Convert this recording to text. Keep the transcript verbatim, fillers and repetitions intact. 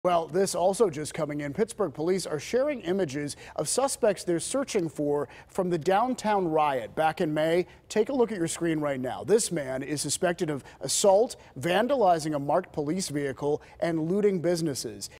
Well, this also just coming in. Pittsburgh Police are sharing images of suspects they're searching for from the downtown riot back in May. Take a look at your screen right now. This man is suspected of assault, vandalizing a marked police vehicle, and looting businesses.